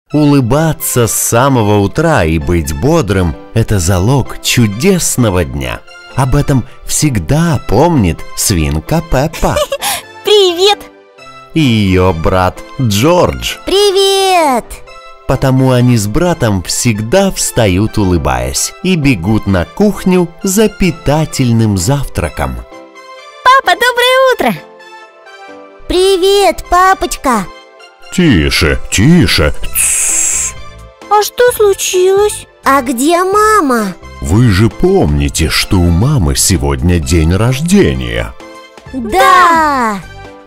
Улыбаться с самого утра и быть бодрым – это залог чудесного дня. Об этом всегда помнит свинка Пеппа. Привет! И ее брат Джордж. Привет! Потому они с братом всегда встают, улыбаясь, и бегут на кухню за питательным завтраком. Папа, доброе утро! Привет, папочка! Тише, тише. Тссс. А что случилось? А где мама? Вы же помните, что у мамы сегодня день рождения. Да!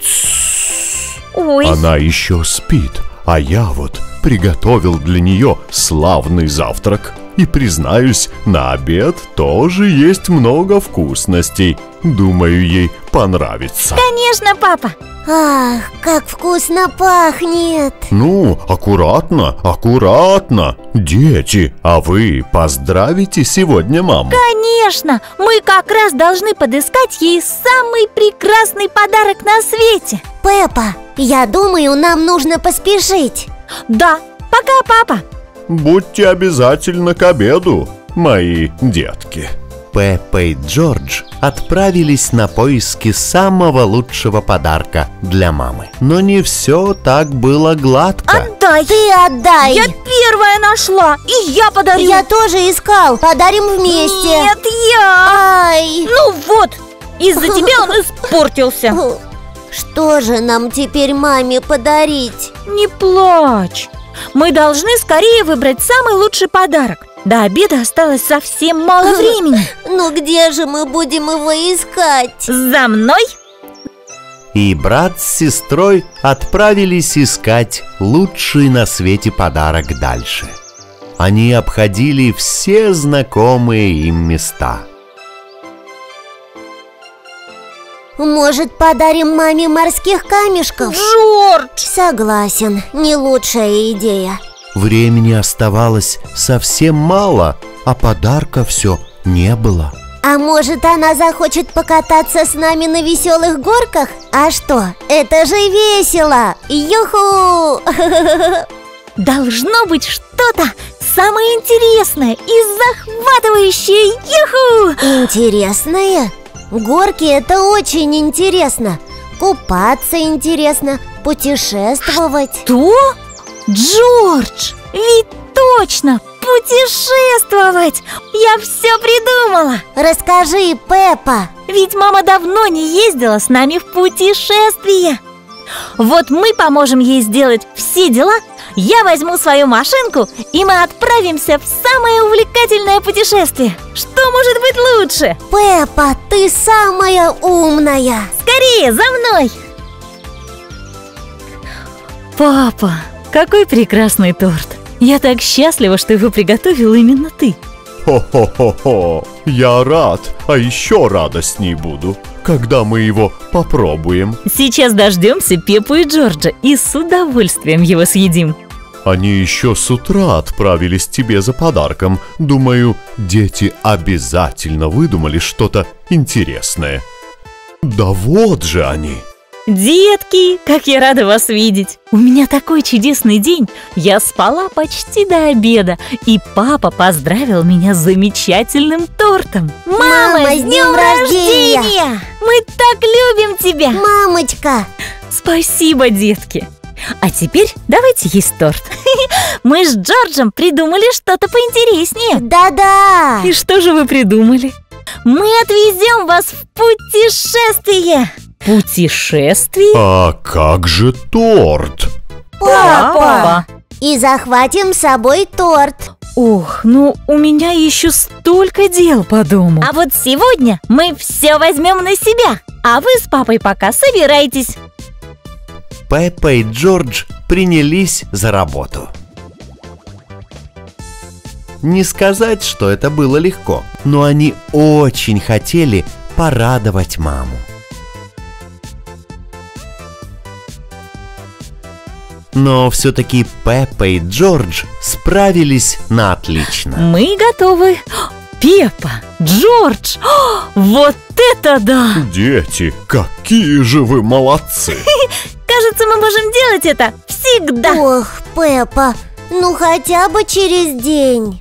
Ой, Она еще спит, а я вот приготовил для нее славный завтрак. И, признаюсь, на обед тоже есть много вкусностей. Думаю, ей понравится. конечно, папа! Ах, как вкусно пахнет! Ну, аккуратно, аккуратно. Дети, а вы поздравите сегодня маму? Конечно! Мы как раз должны подыскать ей самый прекрасный подарок на свете. Пеппа, я думаю, нам нужно поспешить. Да, пока, папа! Будьте обязательно к обеду, мои детки. Пеппа и Джордж отправились на поиски самого лучшего подарка для мамы. Но не все так было гладко. Отдай! Ты отдай! Я первая нашла, и я подарю! Я тоже искал. Подарим вместе. Нет, я! Ай! Ну вот, из-за тебя он испортился. Что же нам теперь маме подарить? Не плачь. Мы должны скорее выбрать самый лучший подарок. До обеда осталось совсем мало времени. Ну где же мы будем его искать? За мной! И брат с сестрой отправились искать лучший на свете подарок дальше. Они обходили все знакомые им места. Может, подарим маме морских камешков? Джордж! Согласен, не лучшая идея. Времени оставалось совсем мало, а подарка все не было. А может, она захочет покататься с нами на веселых горках? А что, это же весело! Юху! Должно быть что-то самое интересное и захватывающее. Юху! Интересное? Горки — это очень интересно. Купаться интересно, путешествовать. Что? Джордж, ведь точно, путешествовать! Я все придумала! Расскажи, Пеппа. Ведь мама давно не ездила с нами в путешествие. Вот мы поможем ей сделать все дела. Я возьму свою машинку, и мы отправимся в самое увлекательное путешествие. Что может быть лучше? Пеппа, ты самая умная. Скорее, за мной! Папа, какой прекрасный торт! Я так счастлива, что его приготовил именно ты. Хо-хо-хо-хо, я рад, а еще радостней буду, когда мы его попробуем. Сейчас дождемся Пеппу и Джорджа и с удовольствием его съедим. Они еще с утра отправились тебе за подарком. Думаю, дети обязательно выдумали что-то интересное. Да вот же они! Детки, как я рада вас видеть! У меня такой чудесный день! Я спала почти до обеда, и папа поздравил меня с замечательным тортом! Мама, с днем рождения! Мы так любим тебя! Мамочка! Спасибо, детки! А теперь давайте есть торт. Мы с Джорджем придумали что-то поинтереснее. Да-да! И что же вы придумали? Мы отвезем вас в путешествие. Путешествие? А как же торт? Папа! И захватим с собой торт. Ох, ну у меня еще столько дел по дому. А вот сегодня мы все возьмем на себя. А вы с папой пока собирайтесь. Пеппа и Джордж принялись за работу. Не сказать, что это было легко, но они очень хотели порадовать маму. Но все-таки Пеппа и Джордж справились на отлично. Мы готовы. Пеппа, Джордж, вот это да! Дети, какие же вы молодцы! Кажется, мы можем делать это всегда. Ох, Пеппа, Ну, хотя бы через день.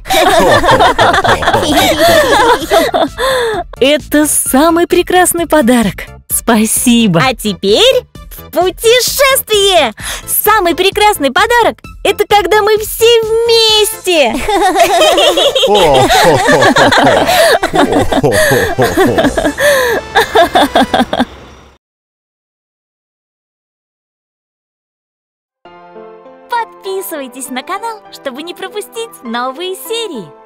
Это самый прекрасный подарок. Спасибо. А теперь в путешествие! Самый прекрасный подарок – это когда мы все вместе. Подписывайтесь на канал, чтобы не пропустить новые серии.